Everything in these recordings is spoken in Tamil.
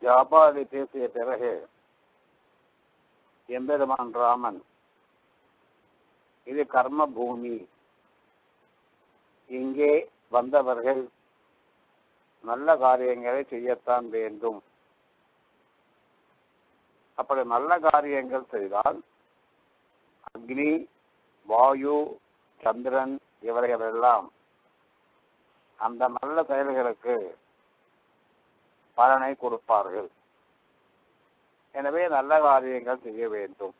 ஜாபாலி பேசிய பிறகு எம்பெருமான் ராமன், இது கர்ம பூமி, இங்கே வந்தவர்கள் நல்ல காரியங்களை செய்யத்தான் வேண்டும். அப்படி நல்ல காரியங்கள் செய்தால் அக்னி, வாயு, சந்திரன் இவர்களெல்லாம் அந்த நல்ல செயல்களுக்கு பலனை கொடுப்பார்கள். எனவே நல்ல காரியங்கள் செய்ய வேண்டும்.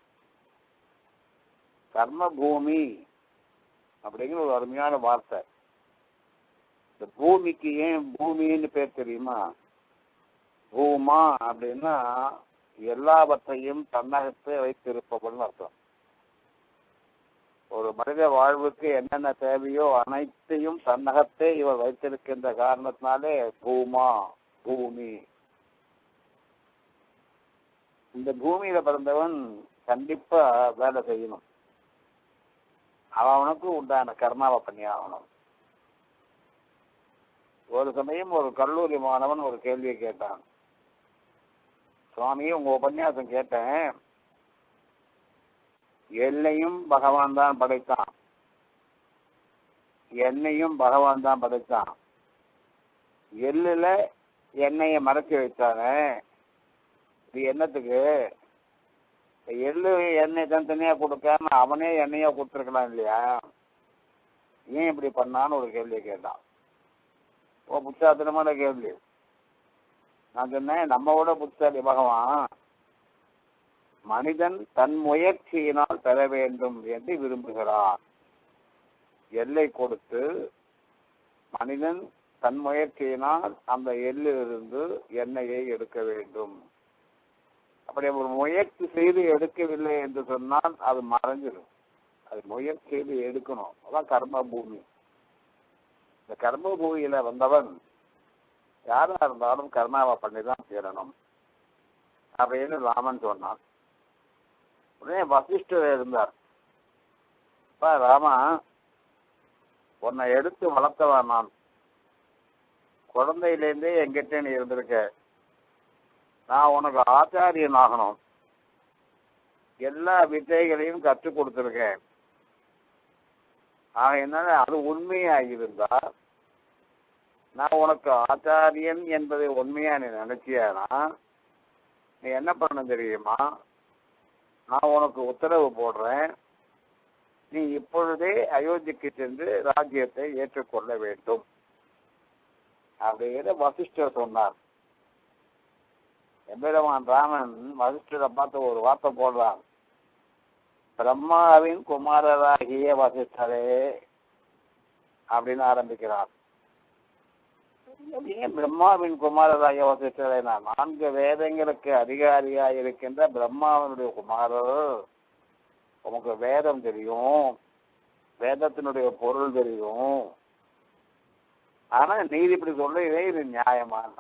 கர்ம பூமி அப்படிங்கிற ஒரு அருமையான வார்த்தை. இந்த பூமிக்கு ஏன் பூமின்னு பேர் தெரியுமா? பூமா அப்படின்னா எல்லாவற்றையும் தன்னகத்தை வைத்திருப்பவள்னு அர்த்தம். ஒரு மனித வாழ்வுக்கு என்னென்ன தேவையோ அனைத்தையும் தன்னகத்தை இவர் வைத்திருக்கின்ற காரணத்தினாலே பூமா, பூமி. இந்த பூமியில பிறந்தவன் கண்டிப்பா வேலை செய்யணும். அவனுக்கு உண்டான கர்மாவை பண்ணி ஆகணும். ஒரு சமயம் ஒரு கல்லூரி மாணவன் ஒரு கேள்வியை கேட்டான். சுவாமி, உங்க உபன்யாசம் கேட்டேன், எல்லையும் பகவான் தான் படைத்தான், என்னையும் பகவான் தான் படைத்தான், எள்ளுல எண்ணெயை மறைச்சி வச்சானே, இது என்னத்துக்கு? எள்ளு எண்ணெய் தனித்தனியா கொடுக்காம அவனே எண்ணெயா கொடுத்துருக்கலாம் இல்லையா? ஏன் இப்படி பண்ணான்னு ஒரு கேள்வியை கேட்டான். புத்தாத்திரமான கேள்வி. நான் சொன்னேன், நம்மளோட புத்தாளி பகவான் மனிதன் தன் முயற்சியினால் பெற வேண்டும் என்று விரும்புகிறான். எல்லை கொடுத்து மனிதன் தன் முயற்சியினால் அந்த எள்ளிலிருந்து எண்ணெயை எடுக்க வேண்டும். அப்படி ஒரு முயற்சி செய்து எடுக்கவில்லை என்று சொன்னால் அது மறைஞ்சிடும். அது முயற்சி செய்து எடுக்கணும். அதான் கர்ம பூமி. இந்த கர்ம பூமியில வந்தவன் யாரா இருந்தாலும் கர்மாவை பண்ணிதான் தீரணும் அப்படின்னு ராமன் சொன்னான். உடனே வசிஷ்டர் இருந்தார். ராமா, உன்னை எடுத்து வளர்த்தவன் நான். குழந்தையிலேருந்தே எங்கிட்ட நீ இருந்திருக்க. நான் உனக்கு ஆச்சாரியன் ஆகணும். எல்லா வித்தைகளையும் கற்றுக் கொடுத்துருக்கேன். ஆகையினால அது உண்மையாகியிருந்தா, நான் உனக்கு ஆச்சாரியன் என்பதை உண்மையா நீ நினைச்சியானா, நீ என்ன பண்ண தெரியுமா? நான் உனக்கு உத்தரவு போடுறேன். நீ இப்பொழுதே அயோத்திக்கு சென்று ராஜ்யத்தை ஏற்றுக்கொள்ள வேண்டும் அப்படின்னு வசிஷ்டர் சொன்னார். எம்பெருமான் ராமன் வசிஷ்டரை பார்த்து ஒரு வார்த்தை போடுறான். பிரம்மாவின் குமாரராகிய வசிஷ்டரே அப்படின்னு ஆரம்பிக்கிறார். பிரம்மாவின் குமாரராகிய வசிஷ்டரே, 4 வேதங்களுக்கு அதிகாரியாக இருக்கின்ற பிரம்மாவனுடைய குமாரர். உனக்கு வேதம் தெரியும், வேதத்தினுடைய பொருள் தெரியும். ஆனா நீதி இப்படி சொல்றதே இது நியாயமான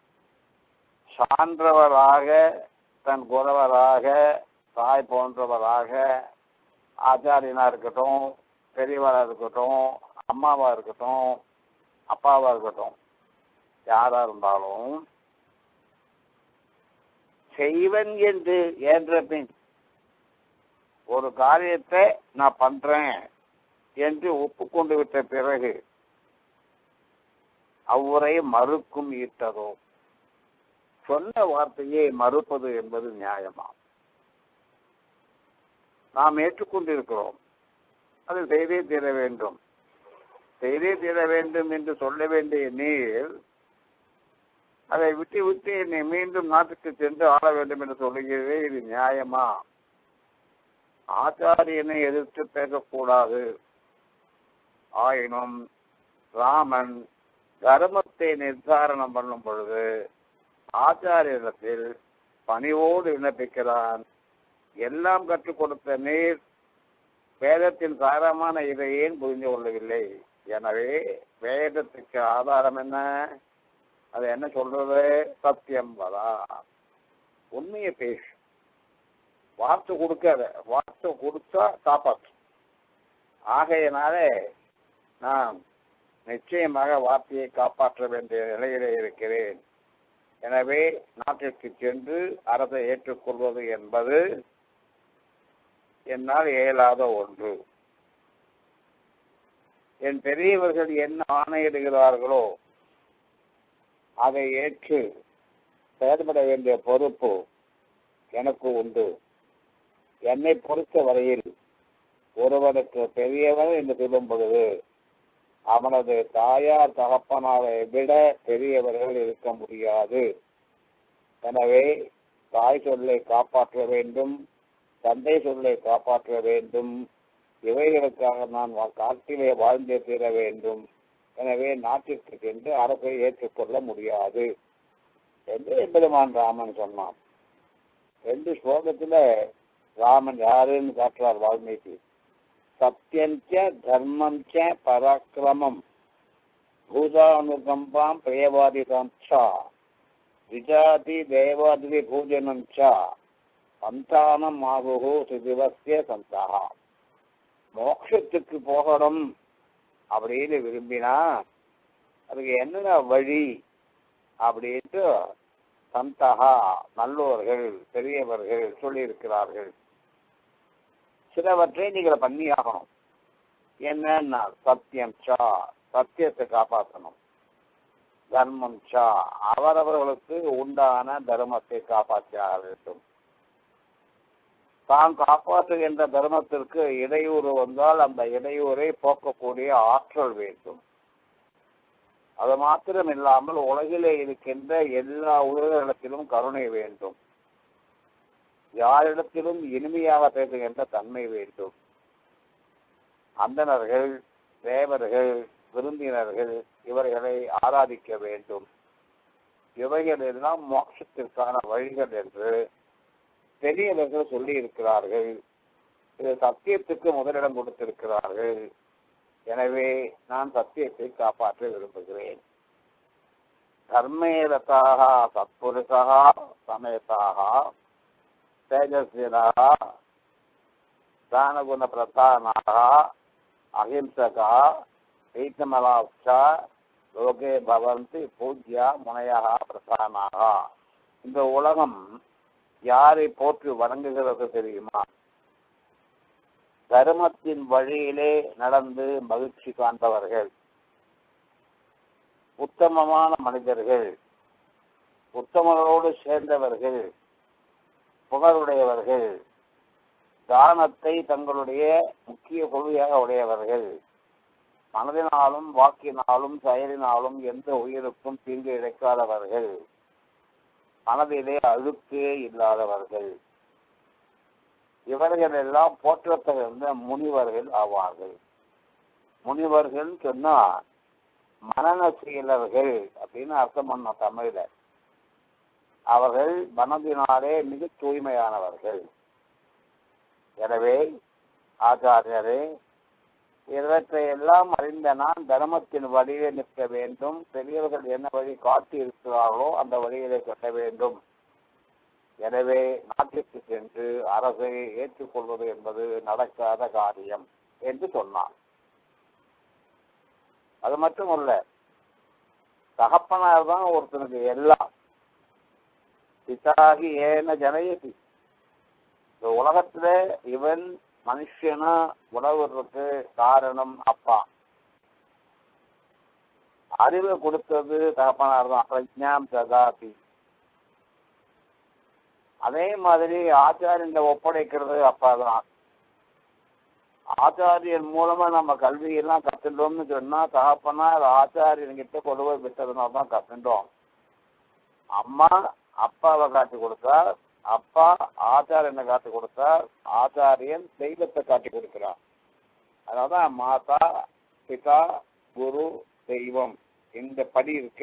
சான்றவராக, தன் குறவராக, தாய் போன்றவராக, ஆச்சாரியனா இருக்கட்டும், பெரியவரா இருக்கட்டும், அம்மாவா இருக்கட்டும், அப்பாவா இருக்கட்டும், யாரா இருந்தாலும் செய்வன் என்று ஏன்ற பின் ஒரு காரியத்தை நான் பண்றேன் என்று ஒப்புக்கொண்டு விட்ட பிறகு அவ்வுரை மறுக்கும் ஈட்டதோ, சொன்ன வார்த்தையை மறுப்பது என்பது நியாயமா? நாம் ஏற்றுக்கொண்டிருக்கிறோம், அது செய்தே தீர வேண்டும். செய்தே தீர வேண்டும் என்று சொல்ல வேண்டிய நீர் அதை விட்டு விட்டு என்னை மீண்டும் நாட்டுக்கு சென்று ஆள வேண்டும் என்று சொல்லுகிறதே, இது நியாயமா? ஆச்சாரியனை எதிர்த்து பேசக்கூடாது. ஆயினும் ராமன் தர்மத்தை நிர்தாரணம் பண்ணும் பொழுது ஆச்சாரியத்தில் பணிவோடு விண்ணப்பிக்கிறான். எல்லாம் கற்றுக் கொடுத்த நீர் வேதத்தின் சாரமான இதை ஏன் புரிந்து கொள்ளவில்லை? எனவே வேதத்துக்கு ஆதாரம் என்ன? அது என்ன சொல்றது? சத்தியம் வரா, உண்மையை பேசு. வார்த்தை கொடுக்காத, வார்த்தை கொடுத்தா காப்பாற்று. ஆகையினாலே நான் நிச்சயமாக வார்த்தையை காப்பாற்ற வேண்டிய நிலையிலே இருக்கிறேன் எனவே நாட்டிற்கு சென்று அரசை ஏற்றுக்கொள்வது என்பது என்னால் இயலாத ஒன்று. என் பெரியவர்கள் என்ன ஆணையிடுகிறார்களோ அதை ஏற்று செயல்பட வேண்டிய பொறுப்பு எனக்கு உண்டு. என்னை பொறுத்த வரையில் ஒருவனுக்கு பெரியவன் என்று சொல்லும் பொழுது அவனது தாயார் தகப்பனாரை விட பெரியவர்கள் இருக்க முடியாது. எனவே தாய் சொல்லை காப்பாற்ற வேண்டும், தந்தை சொல்லை காப்பாற்ற வேண்டும். இவைகளுக்காக நான் காட்டிலே வாழ்ந்தே தீர வேண்டும். எனவே நாட்டிற்கு சென்று அரசை ஏற்றுக்கொள்ள முடியாது என்று எம்பெருமான் ராமன் சொன்னான். 2 ஸ்லோகத்துல ராமன் யாருன்னு காட்டுறார் வால்மீகி. சத்யஞ்ச தர்மஞ்ச பராக்கிரமம் பூதானுகம்பாம் பிரேவாதிதம்சா விஜாதி தேவாதி பூஜனஞ்சா சந்தானம் ஆகுஹோ சுதிவசிய சந்தா. மோட்சத்துக்கு போகணும் அப்படின்னு விரும்பினா அதுக்கு என்னென்ன வழி அப்படின்ட்டு சந்தகா நல்லோர்கள் பெரியவர்கள் சொல்லியிருக்கிறார்கள். சிலவற்றை நீங்கள் பண்ணியாகணும். என்னன்னா சத்தியம் சா, சத்தியத்தை காப்பாற்றணும். தர்மம் சா, அவரவர்களுக்கு உண்டான தர்மத்தை காப்பாற்ற வேண்டும். தான் காப்பாற்றுகின்ற தர்மத்திற்கு இடையூறு வந்தால் அந்த இடையூறை போக்கக்கூடிய ஆற்றல் வேண்டும். அது மாத்திரம் இல்லாமல் உலகிலே இருக்கின்ற எல்லா உயிரிடத்திலும் கருணை வேண்டும். யாரிடத்திலும் இனிமையாக பேசுகின்ற தன்மை வேண்டும். அந்தணர்கள், தேவர்கள், விருந்தினர்கள் இவர்களை ஆராதிக்க வேண்டும். இவைகள் எல்லாம் மோட்சத்திற்கான வழிகள் என்று பெரியவர்கள் சொல்லி இருக்கிறார்கள். இது சத்தியத்துக்கு முதலிடம் கொடுத்திருக்கிறார்கள். எனவே நான் சத்தியத்தை காப்பாற்ற விரும்புகிறேன். தர்மேரதாக சத்புருஷா சமேதாக தேஜஸ்வினா தானகுண பிரதானாக அஹிம்சகா வைத்தமலாப்சா லோகே பவந்தி பூஜ்யா முனையாக பிரதானாக. இந்த உலகம் யாரை போற்றி வணங்குகிறது தெரியுமா? தர்மத்தின் வழியிலே நடந்து மகிழ்ச்சி காண்பவர்கள், உத்தமமான மனிதர்கள், உத்தமர்களோடு சேர்ந்தவர்கள், புகழுடையவர்கள், தானத்தை தங்களுடைய முக்கிய கொள்கையாக உடையவர்கள், மனதினாலும் வாக்கினாலும் செயலினாலும் எந்த உயிருக்கும் தீங்கு இழைக்காதவர்கள், மனதிலே அழுக்கே இல்லாதவர்கள், இவர்கள் எல்லாம் போற்றத்தகுந்த முனிவர்கள் ஆவார்கள். முனிவர்கள் சொன்னா மனநசீலர்கள் அப்படின்னு அர்த்தம் பண்ண தமிழ்ல. அவர்கள் மனதினாலே மிக தூய்மையானவர்கள். எனவே ஆச்சாரியரே, இவற்றையெல்லாம் அறிந்த நான் தர்மத்தின் வழியிலே நிற்க வேண்டும். பெரியவர்கள் என்ன வழி காட்டி இருக்கிறார்களோ அந்த வழியிலே கட்ட வேண்டும். எனவே நாட்டிற்கு சென்று அரசை ஏற்றுக்கொள்வது என்பது நடக்காத காரியம் என்று சொன்னான். அது மட்டுமல்ல, தகப்பனார் தான் ஒருத்தனுக்கு எல்லாம். பிதாகி ஏன ஜனயதி. இந்த உலகத்துல இவன் மனுஷனா உணவுறதுக்கு காரணம் அப்பா. அறிவை கொடுத்தது தகப்பனார் தான். பிரஜ்ஞாம் ததாபி. அதே மாதிரி ஆச்சாரியன் ஒப்படைக்கிறது அப்பா தான். ஆச்சாரியன் மூலமா நம்ம கல்வியெல்லாம் கத்துட்டோம்னு சொன்னா தகப்பனார் ஆச்சாரியன் கிட்ட கொண்டு போய் விட்டதுனால தான் கத்துட்டோம். அம்மா அப்பாவை காட்டி கொடுத்தார், அப்பா ஆச்சாரியனை காட்டி கொடுத்தார், ஆச்சாரியன் தெய்வத்தை காட்டி கொடுக்கிறார். அதனால்தான் மாதா பிதா குரு தெய்வம் இந்த படி இருக்க.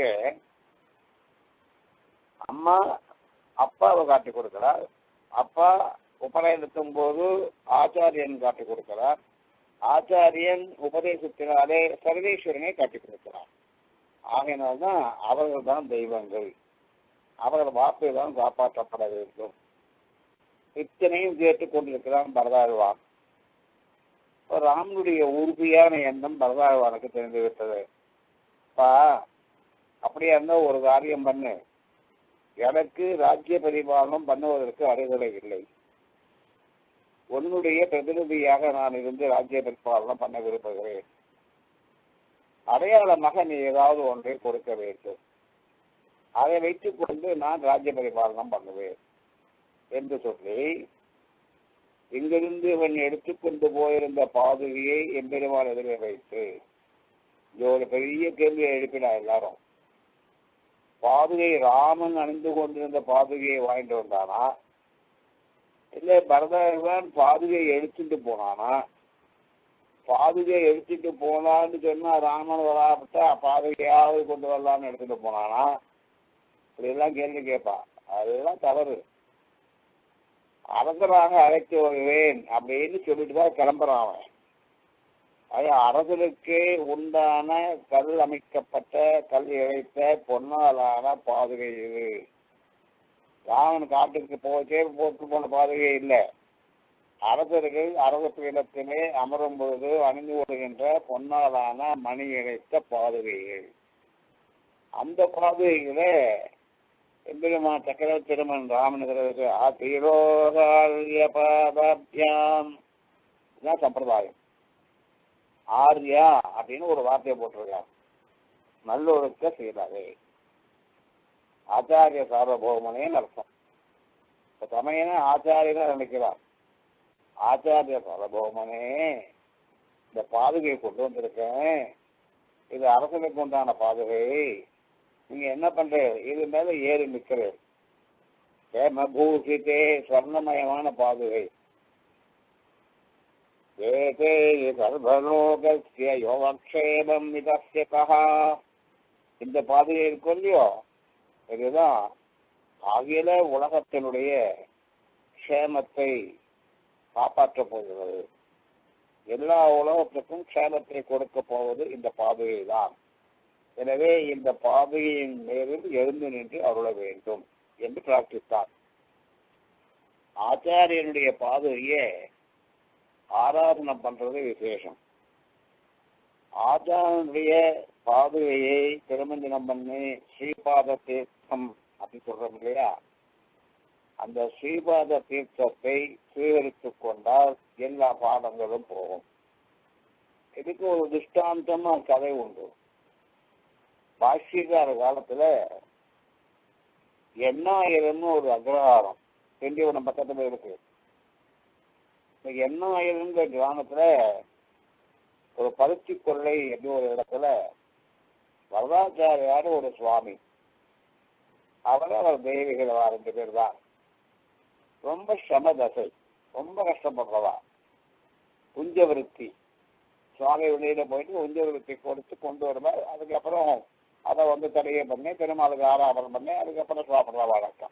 அம்மா அப்பாவை காட்டி கொடுக்கிறார், அப்பா உபநயனத்தும் போது ஆச்சாரியன் காட்டி கொடுக்கிறார், ஆச்சாரியன் உபதேசத்தினாலே சர்வேஸ்வரனை காட்டி கொடுக்கிறார். ஆகையினால்தான் அவர்கள் தான் தெய்வங்கள். அவர்கள் வார்த்தை தான் காப்பாற்றப்பட வேண்டும். இத்தனையும் கேட்டுக் கொண்டிருக்கிறான் பரதாழ்வான். ராமனுடைய உறுதியான எண்ணம் பரதாழ்வானுக்கு தெரிந்துவிட்டது. அப்படியா இருந்தா ஒரு காரியம் பண்ணு, எனக்கு ராஜ்ய பரிபாலனம் பண்ணுவதற்கு அருகதை இல்லை. உன்னுடைய பிரதிநிதியாக நான் இருந்து ராஜ்ய பரிபாலனம் பண்ண விரும்புகிறேன். அடையாளமாக நீ ஏதாவது ஒன்றை கொடுக்க வேண்டும். அதை வைத்துக் கொண்டு நான் ராஜ்ய பரிபாலனம் பண்ணுவேன் என்று சொல்லி இங்கிருந்து இவன் எடுத்துக்கொண்டு போயிருந்த பாதுகையை எம்பெருமான் எதிரே வைத்து ஒரு பெரிய கேள்வியை எழுப்பினா எல்லாரும். பாதுகை ராமன் அணிந்து கொண்டிருந்த பாதுகையை வாங்கிட்டு வந்தானா, இல்ல பரதன் பாதுகையை எடுத்துட்டு போனானா? பாதுகையை எடுத்துட்டு போனான்னு சொன்னா ராமன் வராப்பட்டா பாதுகையாவது கொண்டு வரலான்னு எடுத்துட்டு போனானா? இப்படி எல்லாம் கேள்வி கேட்பான். அதெல்லாம் தவறு. அரசராக அழைத்து வருவேன் அப்படின்னு சொல்லிட்டுதான் கிளம்புறான் அவன். அது அரசனுக்கே உண்டான கல் அமைக்கப்பட்ட கல் இழைத்த பொன்னாலான பாதுகை இது. ராமன் காட்டுக்கு போச்சே போட்டு போன பாதுகை இல்லை. அரசர்கள் அரச பீடத்திலே அமரும் பொழுது அணிந்து வருகின்ற பொன்னாலான மணி இழைத்த பாதுகைகள். அந்த பாதுகைகளே எம்பெருமான் சக்கரவர்த்தி திருமன் ராமனுக்கு ஆத்திரோகாரிய பாதாபியாம் இதுதான் சம்பிரதாயம். ஆர்யா அப்படின்னு ஒரு வார்த்தையை போட்டிருக்காங்க. நல்லொருக்க செய்தாரே ஆச்சாரிய சார்வபௌமனேன்னு அர்த்தம். இப்ப தமையன ஆச்சாரியனை நினைக்கிறார். ஆச்சாரிய சார்வபௌமனே, இந்த பாதுகையை கொண்டு வந்திருக்கேன். இது அரசனுக்கு உண்டான பாதுகை. நீங்க என்ன பண்ற? இது மேல ஏறி நிற்கிறேன். ஹேமபூஷிதே ஸ்வர்ணமயமான பாதுகை. ஏதே சர்வலோகஸ்ய யோகக்ஷேமம் இதஸ்யகா. இந்த பாதுகை இருக்கும் இல்லையோ, இதுதான் அகில உலகத்தினுடைய க்ஷேமத்தை காப்பாற்றப் போகிறது. எல்லா உலகத்துக்கும் க்ஷேமத்தை கொடுக்க போவது இந்த பாதுகை தான். எனவே இந்த பாதுகையின் மேலில் எழுந்து நின்று அருள வேண்டும் என்று பிரார்த்தித்தார். ஆச்சாரியனுடைய பாதுகையை ஆராதனை பண்றது விசேஷம். ஆச்சாரனுடைய பாதுகையை திருமஞ்சனம் பண்ணி ஸ்ரீபாத தீர்த்தம் அப்படி சொல்றோம் இல்லையா, அந்த ஸ்ரீபாத தீர்த்தத்தை சுவீகரித்துக் கொண்டால் எல்லா பாடங்களும் போகும். இதுக்கு ஒரு திருஷ்டாந்தமா கதை உண்டு. பாஷ்யக்கார காலத்துல எண்ணாயிரம்னு ஒரு அக்ரஹாரம் திண்டிவனம் பக்கத்துல இருக்கு. இந்த எண்ணாயிரம்ங்கிற கிராமத்துல ஒரு பருத்தி கொள்ளை என்று ஒரு இடத்துல வரதாச்சாரியார் ஒரு சுவாமி, அவர் தெய்வீகள் 2 பேர் தான். ரொம்ப சமதசை, ரொம்ப கஷ்டப்படுறவா. குஞ்சவிருத்தி சுவாமி வெளியில போயிட்டு குஞ்சவிருத்தி கொடுத்து கொண்டு வருவார். அதுக்கப்புறம் அதை தடையை பண்ணி பெருமாளுக்கு ஆராதனை பண்ணி அதுக்கப்புறம் சாப்பிட்ற வழக்கம்.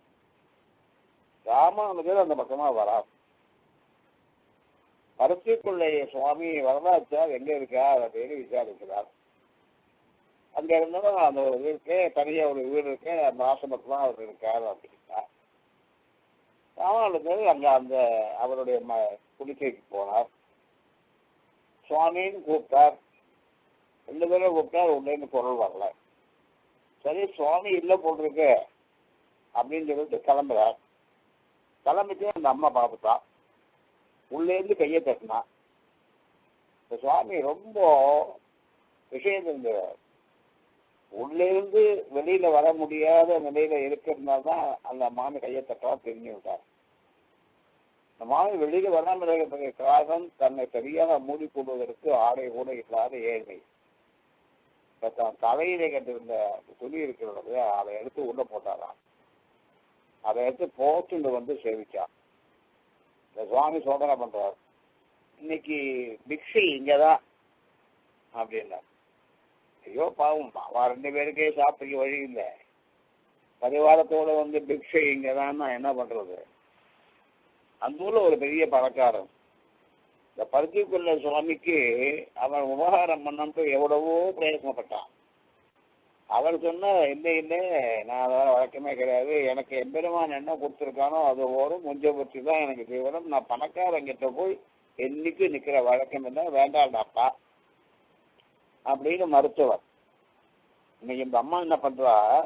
ராமானுஜர் அந்த பக்கமா வராது. பருத்திக்குள்ளைய சுவாமி வரதாச்சார் எங்க இருக்கார் அப்படின்னு விசாரிக்கிறார். அங்க இருந்தாலும் அந்த ஒரு இருக்கு, தனியா ஒரு வீடு இருக்கு, அந்த ஆசிரமத்துல அவர் இருக்கார் அப்படின்னா ராமானுஜர் அங்க அந்த அவருடைய குடிசைக்கு போனார். சுவாமின்னு கூப்பிட்டார். 2 பேரும் கூப்பிட்டார். உள்ளேன்னு பொருள் வரல. சரி சுவாமி இல்லை போட்டிருக்கு அப்படின்னு சொல்லிட்டு கிளம்புறார். கிளம்பிட்டு அந்த அம்மா பார்த்துட்டான். உள்ளேருந்து கையை தட்டினா. இந்த சுவாமி ரொம்ப விஷயம் தெரிஞ்சார். உள்ளேருந்து வெளியில வர முடியாத நிலையில இருக்கிறதுனால்தான் அந்த மாமி கையை தட்டா தெரிஞ்சு விட்டார். இந்த மாமி வெளியில வராமல் இருக்கிற காரணம் தன்னை சரியாக மூடிக்கொள்வதற்கு ஆடை கூட இல்லாத ஏழ்மை. தான் தலையிலே கட்டிருந்த துணி இருக்கிறது அதை எடுத்து உள்ள போட்டாராம். அதை எடுத்து போட்டு சேவிச்சான். இந்த சுவாமி சோதனை பண்றார். இன்னைக்கு பிக்ஷை இங்கதான் அப்படின்னா, ஐயோ பாவம், அவன் 2 பேருக்கே சாப்பிட்டு வழி இல்லை, பரிவாரத்தோட பிக்ஷை இங்கதான் என்ன பண்றது? அந்த ஊர்ல ஒரு பெரிய பணக்காரன். இந்த பருத்திக்குள்ள சுவாமிக்கு அவன் உபகாரம் பண்ணு எவ்வளவோ பிரயத்னப்பட்டான். அவர் சொன்ன இல்லை நான் அதெல்லாம் வழக்கமே கிடையாது, எனக்கு எம்பெருமான் என்ன கொடுத்துருக்கானோ அது வரும், கொஞ்சம் பற்றி தான் எனக்கு தீவிரம், நான் பணக்காரங்கிட்ட போய் என்னைக்கு நிக்கிற வழக்கம் இல்லை, வேண்டாண்டாப்பா அப்படின்னு மருத்துவர். இன்னைக்கு இந்த அம்மா என்ன பண்றா,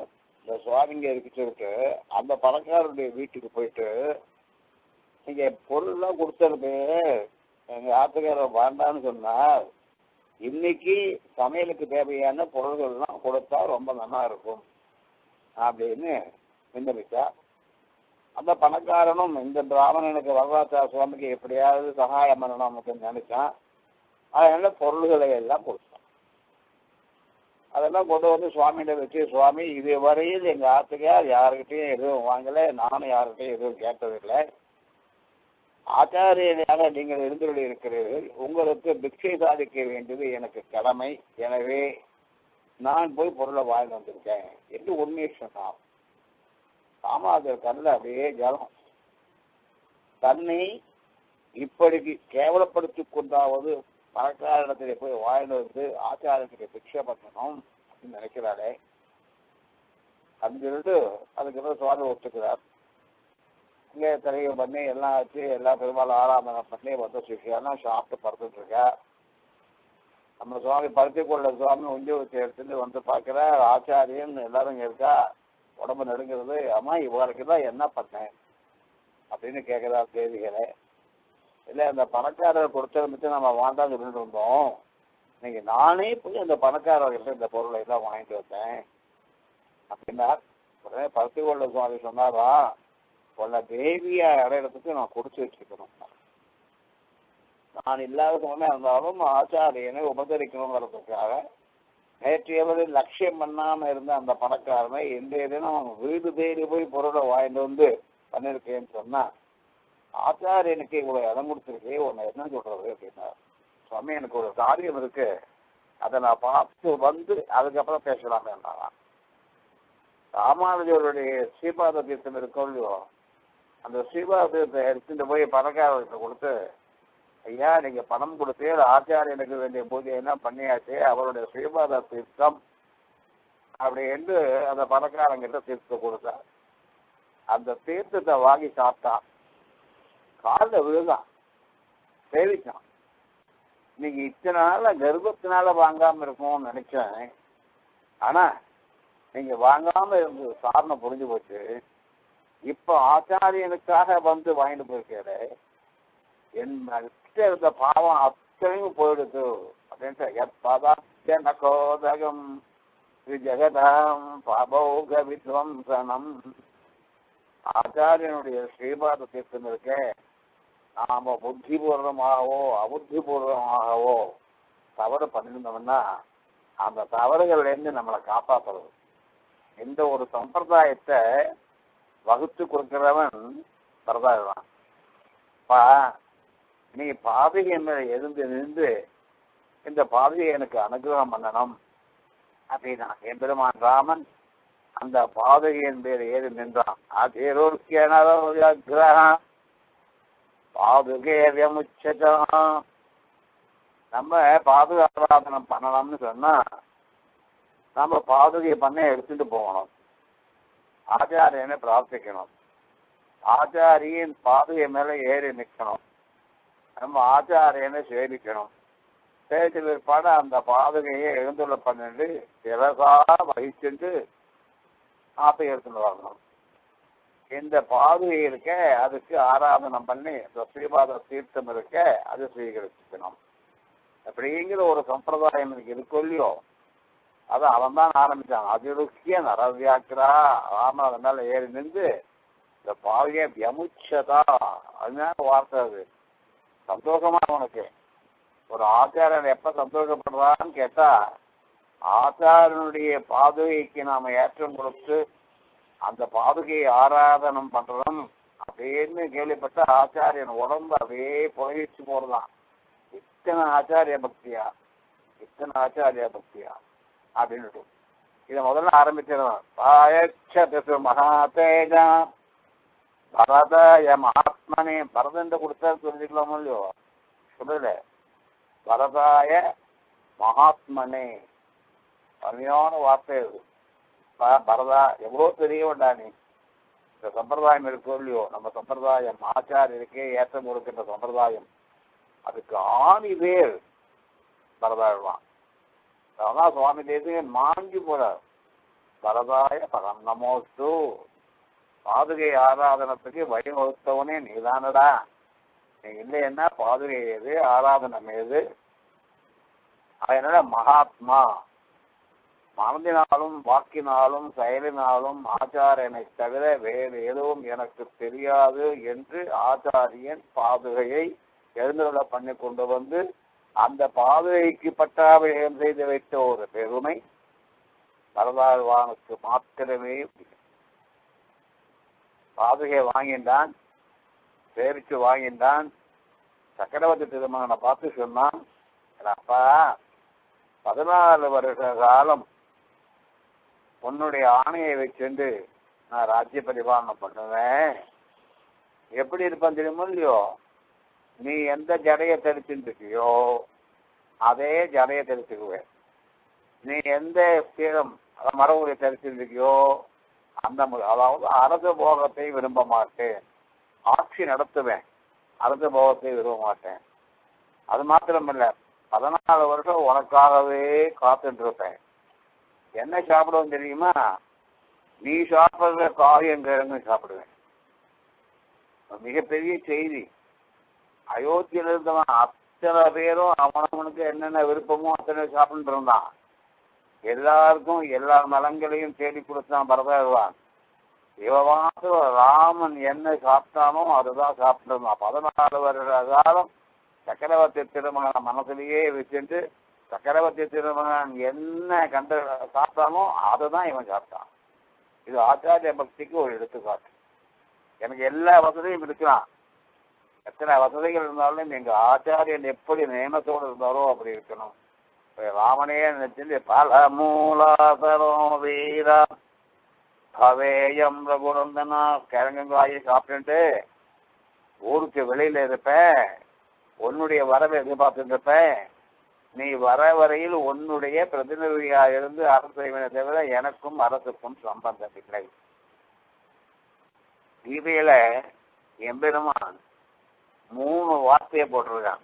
இந்த சுவாமிங்க இருக்கு சொல்லிட்டு அந்த பணக்காரருடைய வீட்டுக்கு போயிட்டு நீங்க பொருள்லாம் கொடுத்தது எங்க ஆத்துக்காரர் வேண்டான்னு சொன்னார், இன்னைக்கு சமையலுக்கு தேவையான பொருள்கள்லாம் கொடுத்தா ரொம்ப நல்லா இருக்கும் அப்படின்னு விண்ணப்பிச்சா. அந்த பணக்காரனும் இந்த பிராமணனுக்கு வரலாற்றா சுவாமிக்கு எப்படியாவது சகாயம் பண்ணணும் அப்படின்னு நினைச்சான். அதனால பொருள்களை எல்லாம் கொடுத்தான். அதெல்லாம் கொண்டு வந்து சுவாமிகிட்ட வச்சு, சுவாமி இதுவரையில் எங்க ஆத்துக்கார் யாருக்கிட்டையும் எதுவும் வாங்கலை, நானும் யாருக்கிட்டையும் எதுவும் கேட்டதில்லை, ஆச்சாரியனாக நீங்கள் எழுந்துள்ளி இருக்கிறீர்கள், உங்களுக்கு பிக்ஷை சாதிக்க வேண்டியது எனக்கு கடமை, எனவே நான் போய் பொருளை வாங்கி வந்திருக்கேன் என்று உண்மையை சொன்னான். ராமாதர் கண்ணில் அப்படியே ஜலம். தன்னை இப்படிக்கு கேவலப்படுத்திக் கொண்டாவது பணக்கார இடத்துல போய் வாங்கிட்டு வந்து ஆச்சாரத்துக்கு பிக்ஷை பண்ணணும் அப்படின்னு நினைக்கிறாளே அப்படின்னு சொல்லிட்டு அதுக்கப்புறம் சுவாமி ஒத்துக்கிறார். இங்கே தலையை பண்ணி எல்லாம் ஆச்சு, எல்லா பெருமாள் ஆராதனை பண்ணி வந்து சிஷியெல்லாம் சாப்பிட்டு படுத்துட்டு இருக்கா. நம்ம சுவாமி பருத்தி கொள்ள சுவாமி உஞ்சி வச்சு எடுத்துட்டு வந்து பார்க்குற ஆச்சாரியன் எல்லாரும் இருக்கா, உடம்பு நடுங்கிறது. அம்மா இவருக்கு தான் என்ன பண்ணேன் அப்படின்னு கேட்குறா தேவிகளை. இல்லை அந்த பணக்காரர் கொடுத்தது நம்ம வாண்டான்னு சொல்லிட்டு இருந்தோம், இன்னைக்கு நானே போய் அந்த பணக்காரர்கிட்ட இந்த பொருளை எல்லாம் வாங்கிட்டு வந்தேன் அப்படின்னா உடனே பருத்தி கொள்ள சுவாமி சொன்னாரா, உன்னை தேவியா அடையிறதுக்கு நான் கொடுத்து வச்சுக்கணும், நான் இல்லாத சமயம் இருந்தாலும் ஆச்சாரியனை உபசரிக்கணுங்கிறதுக்காக நேற்றையவரை லட்சியம் பண்ணாம இருந்த அந்த பணக்காரனை இன்றைய தினம் அவன் வீடு தேடி போய் பொருளை வாங்கிட்டு வந்து பண்ணிருக்கேன்னு சொன்னா, ஆச்சாரியனுக்கு இவ்வளவு இடம் கொடுத்துருக்கே உன்னை என்ன சொல்றது அப்படின்னா, சுவாமி எனக்கு ஒரு காரியம் இருக்கு, அதை நான் பார்த்து வந்து அதுக்கப்புறம் பேசலாமே இருந்தாங்க. ராமானுஜருடைய ஸ்ரீபாத தீர்த்தம் இருக்கோ இல்லையோ, அந்த ஸ்ரீபாத தீர்த்தத்தை எடுத்துட்டு போய் பணக்காரர்கிட்ட கொடுத்து, ஐயா நீங்க பணம் கொடுத்து ஆச்சாரியனுக்கு வேண்டிய பூஜையெல்லாம் பண்ணியாச்சு, அவருடைய ஸ்ரீபாத தீர்த்தம் அப்படி என்று அந்த பணக்காரங்கிட்ட தீர்த்தத்தை கொடுத்தார். அந்த தீர்த்தத்தை வாங்கி சாப்பிட்டான், காலில் விழுதான், சேவிச்சான். இன்னைக்கு இத்தனை நாள கர்ப்பத்தினால வாங்காம இருக்கும்னு நினைச்சேன், ஆனா நீங்க வாங்காம இருந்தது காரணம் புரிஞ்சு போச்சு, இப்ப ஆச்சாரியனுக்காக வந்து வாங்கிட்டு போயிருக்காரு, என் கிட்ட இருந்த பாவம் அத்தனையும் போயிடுது அப்படின்ட்டு எப்போதகம் ஜெகதாம் பாபோக வித்வம்சனம். ஆச்சாரியனுடைய ஸ்ரீபாத தீர்த்தம் இருக்க நாம புத்திபூர்வமாகவோ அபுத்திபூர்வமாகவோ தவறு பண்ணிருந்தோம்னா அந்த தவறுகள்லேருந்து நம்மளை காப்பாற்றுறது. இந்த ஒரு சம்பிரதாயத்தை வகுத்து கொடுக்கிறவன் பிரதாயதான். நீ பாதையை மேல எழுந்து நின்று இந்த பாதையை எனக்கு அனுகிரகம் பண்ணணும் அப்படின்னா எம்பெருமான் ராமன் அந்த பாதகையின் பேர் ஏறி நின்றான். பாதுகேவியமுச்சம். நம்ம பாதுகாராதனம் பண்ணணும்னு சொன்னா நம்ம பாதுகை பண்ண எடுத்துட்டு போகணும், ஆச்சாரியனை பிரார்த்திக்கணும், ஆச்சாரியின் பாதுகை மேல ஏறி நிற்கணும், நம்ம ஆச்சாரியனை சேவிக்கணும். சேவிச்ச பிற்பாடு அந்த பாதுகையை எழுந்துள்ள பண்ணிட்டு சிறகா வகிச்சுட்டு ஆப்பை எடுத்துட்டு வரணும். இந்த பாதுகை இருக்க அதுக்கு ஆராதனம் பண்ணி இந்த ஸ்ரீபாத தீர்த்தம் இருக்க அது ஸ்வீகரிச்சுக்கணும் அப்படிங்கிற ஒரு சம்பிரதாயம் எனக்கு இருக்கும் இல்லையோ, அதை அவன் தான் ஆரம்பிச்சான். அதிருக்கிய நரவியாக்கிறா ராமன் அதன் மேல ஏறி நின்று இந்த பாவிய வியமுச்சதா, அதுதான் வார்த்தை. அது சந்தோஷமா உனக்கு ஒரு ஆச்சாரியன் எப்ப சந்தோஷப்படுறான்னு கேட்டா, ஆச்சாரனுடைய பாதுகைக்கு நாம ஏற்றம் கொடுத்து அந்த பாதுகையை ஆராதனம் பண்றோம் அப்படின்னு கேள்விப்பட்ட ஆச்சாரியன் உடம்பு அப்படியே புகைச்சு போறதான். இத்தனை ஆச்சாரிய பக்தியா, இத்தனை ஆச்சாரிய பக்தியா அப்படின்னு இதை முதல்ல ஆரம்பிச்சிடும். மகாதேஜா பரதய மகாத்மனே, பரதன் கொடுத்தா சொல்லிக்கலாமோ இல்லையோ, சொல்லல. பரதாய மகாத்மனே, அருமையான வார்த்தை அது. பரதா எவ்வளோ தெரியவண்டா நீ. இந்த சம்பிரதாயம் இருக்கோ இல்லையோ, நம்ம சம்பிரதாயம் ஆச்சாரியருக்கே ஏற்றம் கொடுக்கின்ற சம்பிரதாயம், அதுக்கு ஆணி பேர் பரதாழ்வான். அதான் சுவாமி தேசிகன் மாஞ்சி போறார். வரதாய பரம் நமோஸ்து. பாதுகை ஆராதனத்துக்கு வழிவகுத்தவனே நீதானடா. நீ இல்லைன்னா பாதுகை ஏது, ஆராதனம் ஏது? அதனால மகாத்மா, மனதினாலும் வாக்கினாலும் செயலினாலும் ஆச்சாரியனை தவிர வேறு எதுவும் எனக்கு தெரியாது என்று ஆச்சாரியன் பாதுகையை எழுந்துள்ள பண்ணி கொண்டு வந்து அந்த பாதுகைக்கு பட்டாபிஷேகம் செய்து வைத்த ஒரு பெருமை வரதாழ்வானுக்கு மாத்திரமே. பாதுகை வாங்கின்றான், சேரிச்சு வாங்கின்றான். சக்கரவர்த்தி திருமகனை பார்த்து சொன்னான், அப்பா 14 வருஷ காலம் உன்னுடைய ஆணையை வச்சுண்டு நான் ராஜ்ய பரிபாலனம் பண்ணுவேன். எப்படி இருப்பேன் தெரியுமோ இல்லையோ? நீ எந்த ஜடையை தரிச்சுட்டு இருக்கியோ அதே ஜடையை தரிச்சுக்குவேன். நீ எந்த ஸ்தீரம் மரபுரை தரிச்சுட்டு இருக்கியோ அந்த, அதாவது அரச போகத்தை விரும்ப மாட்டேன். ஆட்சி நடத்துவேன், அரச போகத்தை விரும்ப மாட்டேன். அது மாத்திரமில்ல, 14 வருஷம் உனக்காகவே காத்துட்டு இருப்பேன். என்ன சாப்பிடுவோம் தெரியுமா? நீ சாப்பிடுற காரியங்கிழங்கு சாப்பிடுவேன். மிகப்பெரிய செய்தி. அயோத்தியில இருந்தவன் அத்தனை பேரும் அவனவனுக்கு என்னென்ன விருப்பமோ அத்தனை சாப்பிட்டு இருந்தான். எல்லாருக்கும் எல்லா நலங்களையும் தேடி கொடுத்தான் பரதாழ்வான். இவவாசு ராமன் என்ன சாப்பிட்டானோ அதுதான் சாப்பிட்டு இருந்தான். 14 வருட காலம் சக்கரவர்த்தி திருமகன் மனசுலேயே வச்சுட்டு சக்கரவர்த்தி திருமகன் என்ன கண்டு சாப்பிட்டானோ அதுதான் இவன் சாப்பிட்டான். இது ஆச்சாரிய பக்திக்கு ஒரு எடுத்துக்காட்டு. எனக்கு எல்லா வசதியும் இருக்கலாம், எத்தனை வசதிகள் இருந்தாலும் எங்க ஆச்சாரியன் எப்படி நியமத்தோடு இருந்தாரோ அப்படி இருக்கணும். ராமனே நினைச்சு பல மூலாதரம் வீரா பவேயம் ரகுநந்தனா கிழங்காயை சாப்பிட்டு ஊருக்கு வெளியில இருப்பேன், உன்னுடைய வரவை எதிர்பார்த்துட்டு இருப்பேன். நீ வர வரையில் உன்னுடைய பிரதிநிதியா இருந்து அரசு செய்வதை தவிர எனக்கும் அரசுக்கும் சம்பந்தம் இல்லை. கீதையில எம்பெருமான் 3 வார்த்தையை போட்டிருக்கான்.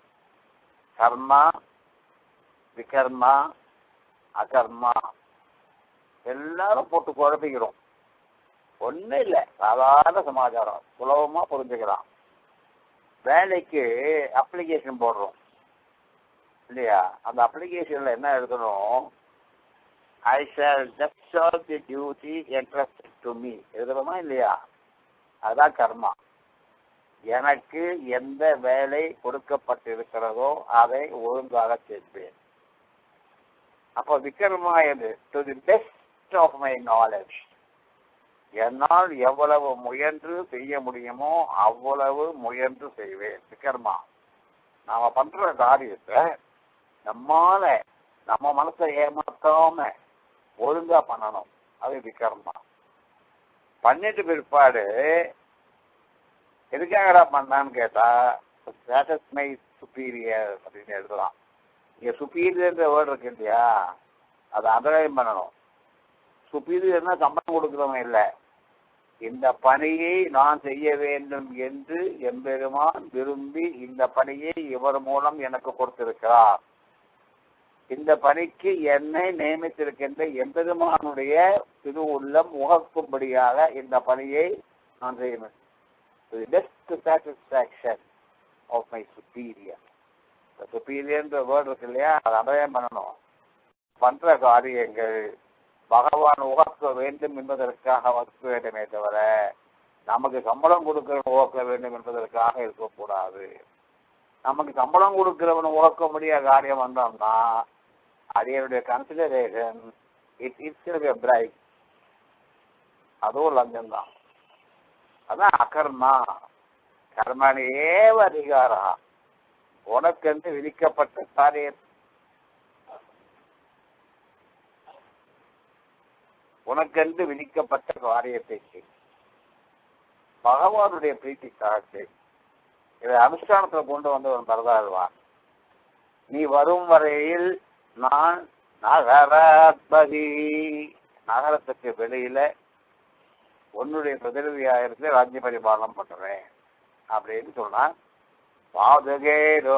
கர்மா, விகர்மா, அகர்மா. எல்லாரும் போட்டு குழப்பிக்கிறோம். ஒன்றும் இல்லை, சாதாரண சமாச்சாரம், சுலபமா புரிஞ்சுக்கலாம். வேலைக்கு அப்ளிகேஷன் போடுறோம் இல்லையா? அந்த அப்ளிகேஷன்ல என்ன எழுதணும்? I shall discharge the duty entrusted to me எழுதுறோமா இல்லையா? அதுதான் கர்மா. எனக்கு எந்த வேலை கொடுக்கப்பட்டிருக்கிறதோ அதை ஒழுங்காக செய்வேன். அப்போ விக்ரமா எது? To the best of my knowledge. என்னால் எவ்வளவு முயன்று செய்ய முடியுமோ அவ்வளவு முயன்று செய்வேன். விக்ரமா. நாம பண்ற காரியத்தை நம்மால நம்ம மனசை ஏமாத்தாம ஒழுங்கா பண்ணணும். அது விக்ரமா. பண்ணிட்டு பிற்பாடு எதுக்காகடா பண்ணான்னு கேட்டா சாட்டிஸ்ஃபை சுப்பீரியர் அப்படின்னு எழுதலாம். இங்க சுப்பீரியர்ன்ற வேர்டு இருக்கு இல்லையா, அதை அண்டர்லைன் பண்ணணும். சுப்பீரியர்னா சம்பளம் கொடுக்குறவங்க இல்லை, இந்த பணியை நான் செய்ய வேண்டும் என்று எம்பெருமான் விரும்பி இந்த பணியை இவர் மூலம் எனக்கு கொடுத்திருக்கிறார். இந்த பணிக்கு என்னை நியமித்திருக்கின்ற எம்பெருமானுடைய திரு உள்ளம் உகக்கும்படியாக இந்த பணியை நான் செய்யணும். Best satisfaction of my superior. சுப்பீரியர்ன்ற வேர்டு இருக்கு இல்லையா, அதை அண்டர்லைன் பண்ணணும். பண்ற காரியங்கள் பகவான் உகக்க வேண்டும் என்பதற்காக வகுக்க வேண்டுமே தவிர நமக்கு சம்பளம் கொடுக்கிறவன் உகக்க வேண்டும் என்பதற்காக இருக்கக்கூடாது. நமக்கு சம்பளம் கொடுக்கிறவன் உகக்க முடியாத காரியம் வந்தோம்னா அது என்னுடைய கன்சிடரேஷன் இட்ஸ் பிரைட், அதுவும் லஞ்சம் தான். அதான் அகர்மா. கர்மனி ஏவ அதிகாரா. உனக்கென்று விதிக்கப்பட்ட காரியம், உனக்கென்று விதிக்கப்பட்ட காரியத்தை செய். பகவானுடைய பிரீத்திக்காக இதை அனுஷ்டானத்தில் கொண்டு வந்தவன் பரதாழ்வான். நீ வரும் வரையில் நான் நகராத்பதி, நகரத்துக்கு வெளியில உன்னுடைய பிரதிநிதியாயிரத்துல ராஜ்ய பரிபாலனம் பண்ணுறேன் அப்படின்னு சொன்னான். பாதுகேரோ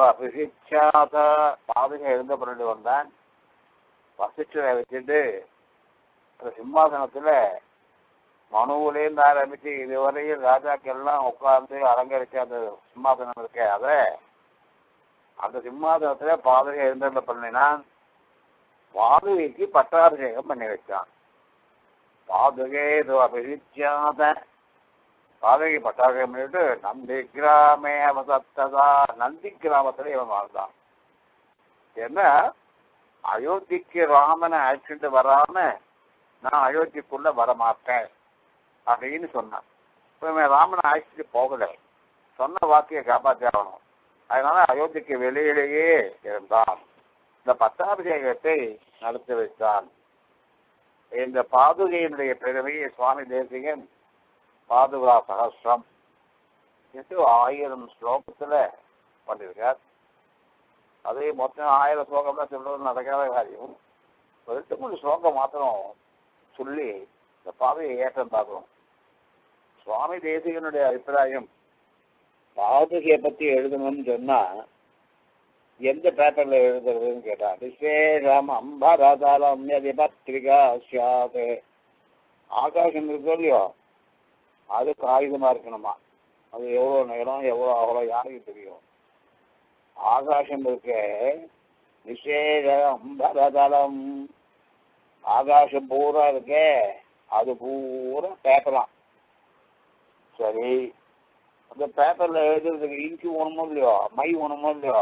அபிஷிச்சாத. பாதுகை எழுந்த பிறகு வந்தான். வசிஷ்டரை வச்சுட்டு அந்த சிம்மாசனத்துல மனுவிலேருந்து ஆரம்பிச்சு இதுவரையும் ராஜாக்கெல்லாம் உட்கார்ந்து அலங்கரிச்ச அந்த சிம்மாசனம் இருக்க அத அந்த சிம்மாசனத்துல பாதுகை எழுந்தருள பண்ணினான். பாதுகைக்கு பட்டாபிஷேகம் பண்ணி வச்சான். பாதுகே அபிஷிச்சாத பாதுகை பட்டாபிஷேகம் பண்ணிட்டு நந்தி கிராமே அவசத்ததா நந்தி கிராமத்துல இவன் வாழ்ந்தான். ஏன்னா அயோத்திக்கு ராமனை அழைச்சிட்டு வராம நான் அயோத்திக்குள்ள வரமாட்டேன் அப்படின்னு சொன்னான். இப்போ இவன் ராமனை அழைச்சிட்டு போகல, சொன்ன வாக்கியை காப்பாற்றணும். அதனால அயோத்திக்கு வெளியிலேயே இருந்தான். இந்த பட்டாபிஷேகத்தை நடத்தி வைத்தான். இந்த பாதுகையினுடைய பெருமையை சுவாமி தேசிகன் பாதுகா சகஸ்ரம் என்று 1000 ஸ்லோகத்துல பண்ணியிருக்கார். அதே மொத்தம் 1000 ஸ்லோகம்லாம் சொல்றது நடக்காத காரியம். 2-3 ஸ்லோகம் மாத்திரம் சொல்லி இந்த பாதையை ஏற்றம் பார்க்கணும். சுவாமி தேசிகனுடைய அபிப்பிராயம் பாதுகையை பத்தி எழுதணும்னு சொன்னா எந்த பேப்பர்ல எழுதுறதுன்னு கேட்டான். விசேஷம் அம்பரதலம் பத்திரிகா சாது ஆகாசம் இருக்கோ இல்லையோ அது காகிதமா இருக்கணுமா. அது எவ்வளோ நேரம் எவ்வளோ அவ்வளோ யாருக்கு தெரியும். ஆகாசம் இருக்க விசேஷ அம்பரதலம் ஆகாசம் பூரா இருக்க அது பூரா பேப்பராம். சரி, அந்த பேப்பர்ல எழுதுறதுக்கு இங்கு ஒண்ணுமோ இல்லையோ மை ஒண்ணுமோ இல்லையோ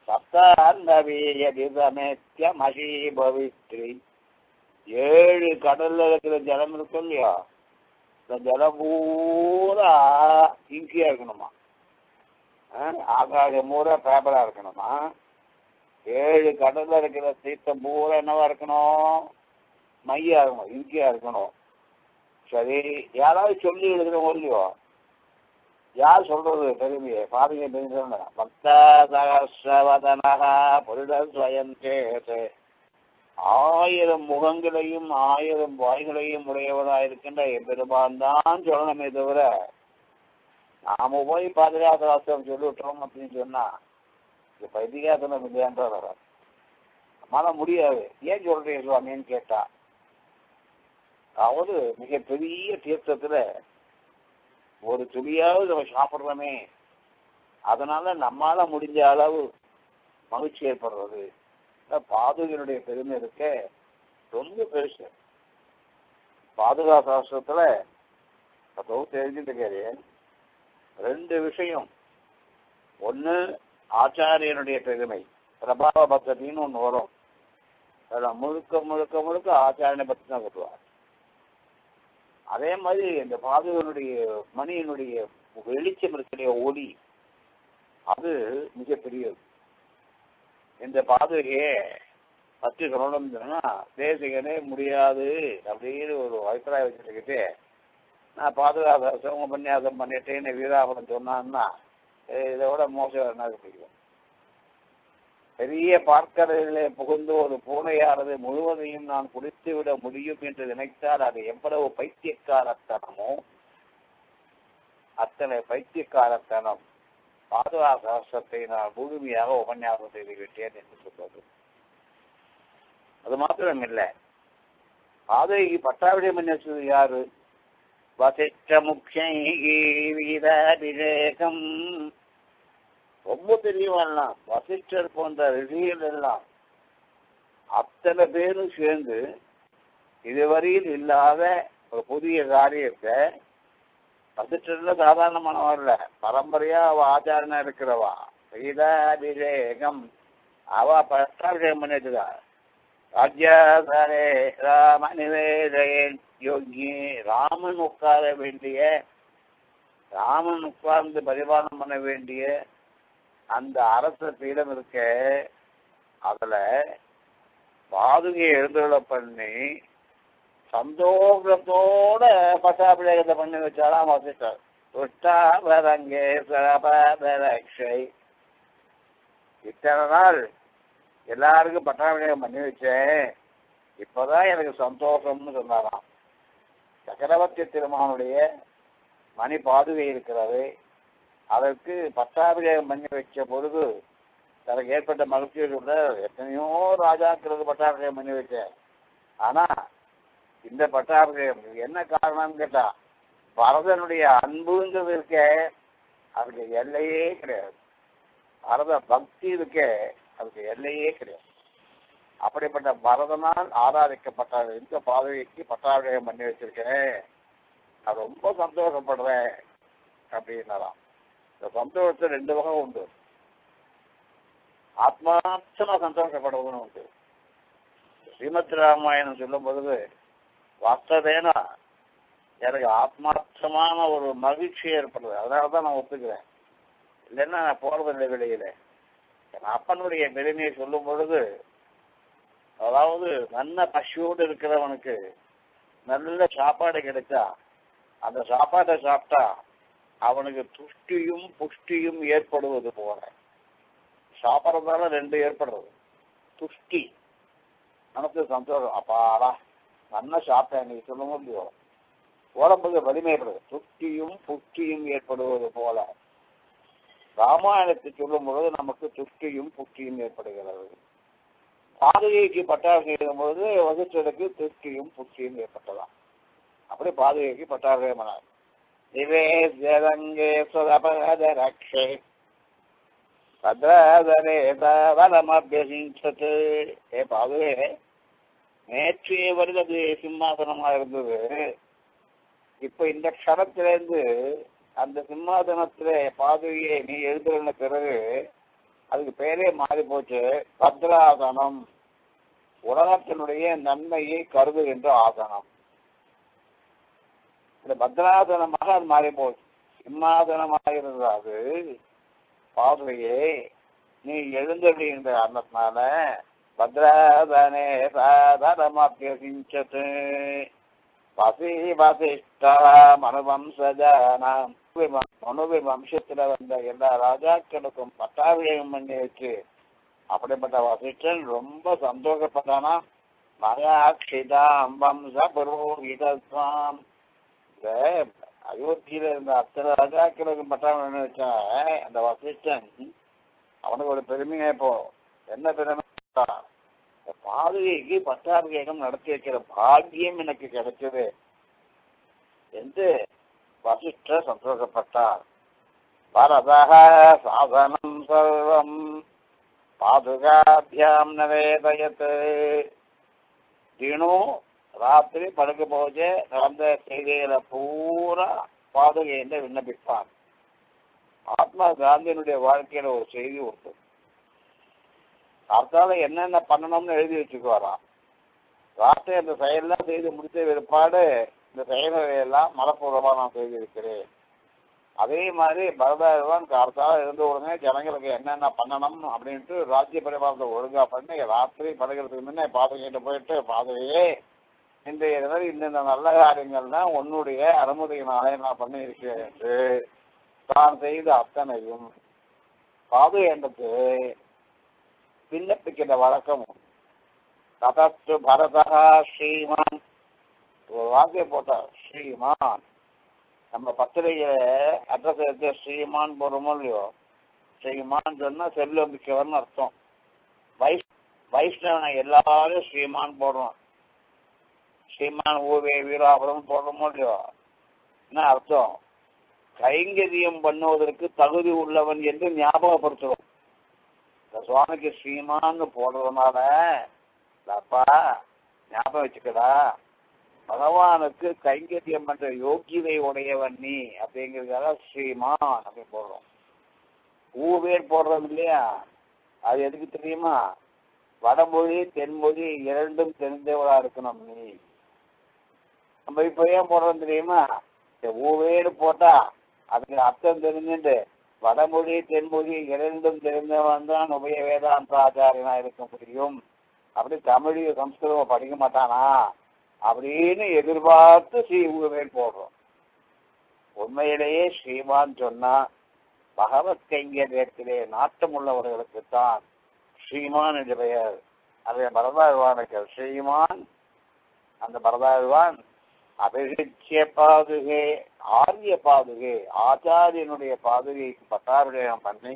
சப்தமேத்திய மசி பவித்ரி 7 கடல்ல இருக்கிற ஜலம் இருக்கும் இல்லையோ இந்த ஜலம் பூரா இங்கியா இருக்கணுமா. ஆகாசம் பூரா பேப்பரா இருக்கணுமா. 7 கடல்ல இருக்கிற தீர்த்தம் பூரா என்னவா இருக்கணும், மையா இருக்கணும், இங்கியா இருக்கணும். சரி, யாராவது சொல்லி எழுதுறோம் இல்லையோ, யார் சொல்றது பெருமையை பாருங்க. பக்தா சகஸ்ரவதனகா புருடர் ஸ்வயம் சேது 1000 முகங்களையும் 1000 வாய்களையும் உடையவராயிருக்கின்ற எம்பெருமான் தான் சொல்லணுமே தவிர நாம போய் பாதுகாசாஸ்திரம் சொல்லிவிட்டோம் அப்படின்னு சொன்னா இப்ப இதிகாசனம் இல்லையான்ற வர மன முடியாது. ஏன் சொல்றீங்க சுவாமின்னு கேட்டா, அவரு மிகப்பெரிய தீர்த்தத்துல ஒரு துளியாவது நம்ம சாப்பிட்றோமே, அதனால நம்மால முடிஞ்ச அளவு மகிழ்ச்சி ஏற்படுறது. பாதுகையினுடைய பெருமை இருக்க ரொம்ப பெருசு. பாதுகா சாஸ்திரத்துல தெரிஞ்சுட்டு 2 விஷயம். ஒண்ணு ஆச்சாரியனுடைய பெருமை, பிரபாவ பக்தின்னு ஒண்ணு வரும். முழுக்க முழுக்க முழுக்க ஆச்சாரியனை பற்றி தான் சொல்லுவார். அதே மாதிரி இந்த பாதுகனுடைய மணியினுடைய வெளிச்சம் இருக்கிற ஒளி அது மிகப்பெரியது. இந்த பாதுகையை பற்றி சொல்லணும்னா தேசிகனே முடியாது அப்படின்னு ஒரு அபிப்பிராயம் வச்சுக்கிட்டு நான் பாதுகாப்பு உபன்யாசம் பண்ணிட்டேன்னு வீராபுரம் சொன்னான்னா இதை விட மோசம் என்ன பிடிக்கும். பெரிய பார்க்கடலிலே புகுந்து ஒரு பூனையானது முழுவதையும் நான் குடித்து விட முடியும் என்று நினைத்தால் அது எவ்வளவு பைத்தியக்காரத்தனமோ அத்தனை பைத்தியக்காரத்தனம் பாதுகாசத்தை நான் முழுமையாக உபன்யாசம் செய்து விட்டேன் என்று சொல்வது. அது மாத்திரம் இல்லை, பாதுகைக்கு பட்டாபிஷேகம் பண்ணி வச்சது யாரு? வசிஷ்ட முக்கியம் ரொம்ப தெரியவெல்லாம் வசிஷ்டர் போன்ற ரிஷிகள் எல்லாம் அத்தனை பேரும் சேர்ந்து இதுவரையில் இல்லாத ஒரு புதிய காரியத்தை வசிஷ்டர்ல சாதாரணமானவர்ல பரம்பரையா அவ ஆச்சாரனா இருக்கிறவா சீதாபிஷேகம் அவ பட்டாபிஷேகம் பண்ணிட்டுதா. ராஜ்யாசாரே ராம நிவேதயன் யோகி ராமன் உட்கார வேண்டிய ராமன் உட்கார்ந்து பரிபாலனம் பண்ண வேண்டிய அந்த அரச பீடம் இருக்க அதுல பாதுகையை எழுந்துள்ள பண்ணி சந்தோஷத்தோட பட்டாபிஷேகத்தை பண்ணி வச்சாலாம் வசிஷ்டர். துஷ்டாபரங்கே சரபரக்ஷை இத்தனை நாள் எல்லாருக்கும் பட்டாபிஷேகம் பண்ணி வச்சேன், இப்பதான் எனக்கு சந்தோஷம்னு சொன்னாராம். சக்கரவர்த்தி திருமகனுடைய மணி பாதுகை இருக்கிறது, அதற்கு பட்டாபிஷேகம் பண்ணி வச்ச பொழுது தனக்கு ஏற்பட்ட மகிழ்ச்சியை சொல்ற எத்தனையோ ராஜாக்களுக்கு பட்டாபிஷேகம் பண்ணி வச்சேன், ஆனா இந்த பட்டாபிஷேகம். என்ன காரணம்னு கேட்டா, பரதனுடைய அன்புங்கிறது இருக்கே அதுக்கு எல்லையே கிடையாது. பரத பக்தி இருக்கே அதுக்கு எல்லையே கிடையாது. அப்படிப்பட்ட பரதனால் ஆராதிக்கப்பட்ட இந்த பாதவிக்கு பட்டாபிஷேகம் பண்ணி வச்சிருக்கேன், நான் ரொம்ப சந்தோஷப்படுறேன் அப்படின்னாராம். இந்த சந்தோஷத்தை ரெண்டு வகை உண்டு. ஆத்மார்த்தமா சந்தோஷப்படுவதுன்னு உண்டு. ஸ்ரீமத் ராமாயணம் சொல்லும் பொழுது வாஸ்தவேனா எனக்கு ஆத்மார்த்தமான ஒரு மகிழ்ச்சி ஏற்படுது. அதனாலதான் நான் ஒத்துக்கிறேன். இல்லைன்னா நான் போறதில்லை வெளியில. என் அப்பனுடைய பெருமையை சொல்லும் பொழுது, அதாவது நல்ல பசியோடு இருக்கிறவனுக்கு நல்ல சாப்பாடு கிடைச்சா அந்த சாப்பாட்டை சாப்பிட்டா அவனுக்கு துஷ்டியும் புஷ்டியும் ஏற்படுவது போல. சாப்பிட்றதால ரெண்டு ஏற்படுறது. துஷ்டி, நமக்கு சந்தோஷம், அப்பாடா நல்லா சாப்பிட்டேன் நீ சொல்ல முடியும், உடம்புக்கு வலிமைப்படுது. துஷ்டியும் புஷ்டியும் ஏற்படுவது போல ராமாயணத்தை சொல்லும் பொழுது நமக்கு துஷ்டியும் புஷ்டியும் ஏற்படுகிறது. பாதுகைக்கு பட்டாபிஷேகம் பொழுது வசிஷ்டருக்கு துஷ்டியும் புஷ்டியும் ஏற்பட்டதாம். அப்படி பாதுகைக்கு பட்டாபிஷேகம் பண்ணார். நிவேத்யதங்கே சுதபரக்ஷே பத்ரதரே தவலமபியசிஞ்சது. ஏ பாதுகே, நேற்றைய வருது சிம்மாசனமா இருந்தது, இப்ப இந்த க்ஷணத்திலிருந்து அந்த சிம்மாசனத்திலே பாதுகையை நீ எழுதுன பிறகு அதுக்கு பேரே மாறி போச்சு, பத்ராசனம், உலகத்தினுடைய நன்மையை கருதுகின்ற ஆசனம். இந்த பத்ராசனமாக அது மாறி போச்சு. சிம்மாசனமாக இருந்தது பாதுகையே நீ எழுந்தடுகின்ற அன்னத்தினால பத்ராதனே சாதனமபியசிஞ்சது வசி வசிஷ்டா மனுவம்சஜானாம். மனுவின் வம்சத்துல வந்த எல்லா ராஜாக்களுக்கும் பட்டாபிஷேகம் பண்ணி வச்சு அப்படிப்பட்ட வசிஷ்டன் ரொம்ப சந்தோஷப்பட்டானா. மகாட்சிதாம் வம்ச புரோகிதம். இந்த அயோத்தியில இருந்த அத்தனை ராஜாக்களுக்கு பட்டாபிஷேகம் வச்சா அந்த வசிஷ்டன் அவனுக்கு ஒரு பெருமையா. இப்போ என்ன பெருமை, பாதுகைக்கு பட்டாபிஷேகம் நடத்தி வைக்கிற பாக்கியம் எனக்கு கிடைச்சது என்று வசிஷ்டர் சந்தோஷப்பட்டார். பரதஹ சாதனம் சர்வம் பாதுகாபியாம் நவேதயத். தினம் ராத்திரி படுக்க போது நடந்த செய்திகளை பூரா பாதுகையில விண்ணப்பிப்பான். மகாத்மா காந்தியினுடைய வாழ்க்கையில ஒரு செய்தி உண்டு. அதனால என்னென்ன பண்ணணும்னு எழுதி வச்சுக்குவாராம். ராத்திரி அந்த செயலெல்லாம் செய்து முடித்த பிற்பாடு இந்த செயல்களையெல்லாம் மனப்பூர்வமாக நான் செய்திருக்கிறேன். அதே மாதிரி பரதாழ்வான் கார்த்தால இருந்த உடனே ஜனங்களுக்கு என்னென்ன பண்ணணும் அப்படின்ட்டு ராஜ்ய பரிபாலத்தை ஒழுங்கா பண்ணி ராத்திரி படுகிறதுக்கு முன்னே பாதுகிட்டு போயிட்டு, பாதுகையே இன்றைய தினம் இந்தந்த நல்ல காரியங்கள்லாம் உன்னுடைய அனுமதியினாலே நான் பண்ணி இருக்கிறேன் என்று தான் செய்த அத்தனையும் பாதுகேண்டத்து விண்ணப்பிக்கிற வழக்கமும். ததஸ்து பரதா ஸ்ரீமான், ஒரு வாக்கிய போட்டார் ஸ்ரீமான். நம்ம பத்திரிகை அட்ரஸ் எடுத்து ஸ்ரீமான் போடுறோமோ இல்லையோ, ஸ்ரீமான் சொன்னா செல்வம் மிக்கவர்னு அர்த்தம். வைஷ்ணவனை எல்லாரும் ஸ்ரீமான் போடுறோம். ஸ்ரீமான் ஊவே வீராபுரம் போடுறோமோ இல்லையோ, என்ன அர்த்தம்? கைங்கரியம் பண்ணுவதற்கு தகுதி உள்ளவன் என்று ஞாபகப்படுத்துறோம். இந்த சுவாமிக்கு ஸ்ரீமான்னு போடுறதுனால அப்பா ஞாபகம் வச்சுக்கடா, பகவானுக்கு கைங்கரியம் பண்ற யோகிதை உடையவன் நீ அப்படிங்கிறதுக்காக ஸ்ரீமான் அப்படின்னு போடுறோம். ஊவேர் போடுறோம் இல்லையா, அது எதுக்கு தெரியுமா? வடமொழி தென்மொழி இரண்டும் தெரிந்தவளா இருக்கணும் நீ. நம்ம இப்ப ஏன் போடுறோம் தெரியுமா? ஊவேன்னு போட்டா அதுக்கு அர்த்தம் தெரிஞ்சுட்டு வடமொழி தென்மொழி இரண்டும் தெரிந்தவன் தான் உபய வேதாந்த ஆச்சாரியனா இருக்க முடியும். அப்படி தமிழ் சம்ஸ்கிருதம் படிக்க மாட்டானா அப்படின்னு எதிர்பார்த்து ஸ்ரீ ஊவேன் போடுறோம். உண்மையிலேயே ஸ்ரீமான் சொன்னா பகவத் கைங்கரியத்திலே நாட்டம் உள்ளவர்களுக்குத்தான் ஸ்ரீமான் என்று பெயர். அதே பரதாழ்வானுக்கு ஸ்ரீமான். அந்த பரதாழ்வான் அபிஷிச்சிய பாதுகே, ஆரிய பாதுகே, ஆச்சாரியனுடைய பாதுகைக்கு பட்டாபிஷேகம் பண்ணி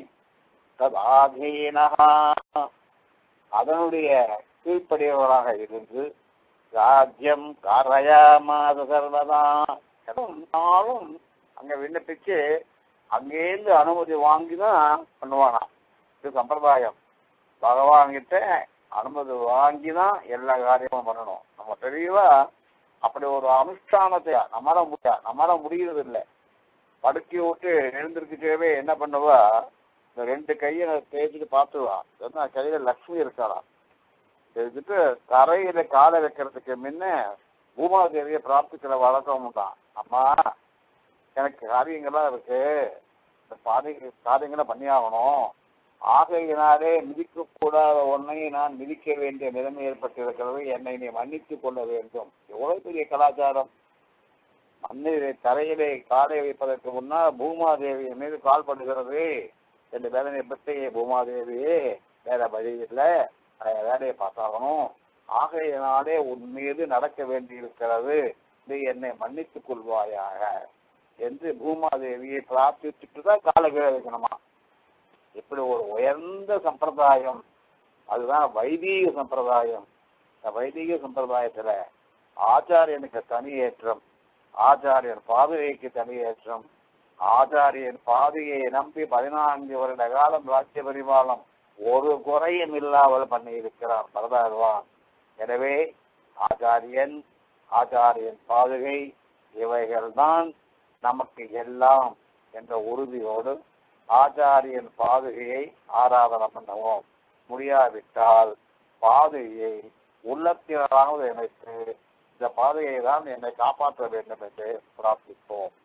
ததாதீனா, அதனுடைய கீழ்ப்படியவராக இருந்து ராஜ்யம் காரயாமாத சர்வதா. நாளும் அங்க விண்ணப்பிச்சு அங்கேருந்து அனுமதி வாங்கிதான் பண்ணுவானா. இது சம்பிரதாயம். பகவான்கிட்ட அனுமதி வாங்கிதான் எல்லா காரியமும் பண்ணணும். நம்ம தெளிவா அப்படி ஒரு அனுஷ்டானத்தை நம்மளால முடிகிறது இல்லை. படுக்கி விட்டு எழுந்திருக்கிட்டே என்ன பண்ணுவா, இந்த 2 கையை தேய்ச்சிட்டு பார்த்துவா. கையில லக்ஷ்மி இருக்கலாம். தேய்ச்சிட்டு தரையில காலை வைக்கிறதுக்கு முன்ன பூமாதேவியை பிரார்த்திக்கிற வழக்கம் தான். அம்மா, எனக்கு காரியங்கள்லாம் இருக்கு, இந்த காரியங்களை பண்ணியாகணும். ஆகையினாலே மிதிக்கக்கூடாத ஒன்றை நான் மிதிக்க வேண்டிய நிலைமை ஏற்பட்டிருக்கிறது, என்னை நீ மன்னித்துக் கொள்ள வேண்டும். எவ்வளவு பெரிய கலாச்சாரம்! மண்ணிலே தரையிலே காலை வைப்பதற்கு முன்னால் பூமாதேவி மீது கால் பண்ணுகிறது என்று வேதனை பற்றி, பூமாதேவியே வேற வழி இல்லை, வேலையை பார்த்தாகணும். ஆகையினாலே உன் மீது நடக்க வேண்டியிருக்கிறது, நீ என்னை மன்னித்துக் கொள்வாயாக என்று பூமாதேவியை பிரார்த்திச்சுட்டு தான் காலை கீழே வைக்கணுமா. இப்படி ஒரு உயர்ந்த சம்பிரதாயம், அதுதான் வைதீக சம்பிரதாயம். இந்த வைதீக சம்பிரதாயத்துல ஆச்சாரியனுக்கு தனி ஏற்றம், ஆச்சாரியன் பாதுகைக்கு தனி ஏற்றம். ஆச்சாரியன் பாதுகையை நம்பி 14 வருட காலம் ராஜ்ய பரிபாலம் ஒரு குறையும் இல்லாமல் பண்ணி இருக்கிறார் பரதாழ்வான். எனவே ஆச்சாரியன், ஆச்சாரியன் பாதுகை, இவைகள்தான் நமக்கு எல்லாம் என்ற உறுதியோடு ஆச்சாரியன் பாதுகையை ஆராதனை பண்ணுவோம். முடியாவிட்டால் பாதுகையை உள்ளத்தினாவது நினைத்து இந்த பாதுகையை தான் என்னை காப்பாற்ற வேண்டும் என்று பிரார்த்திப்போம்.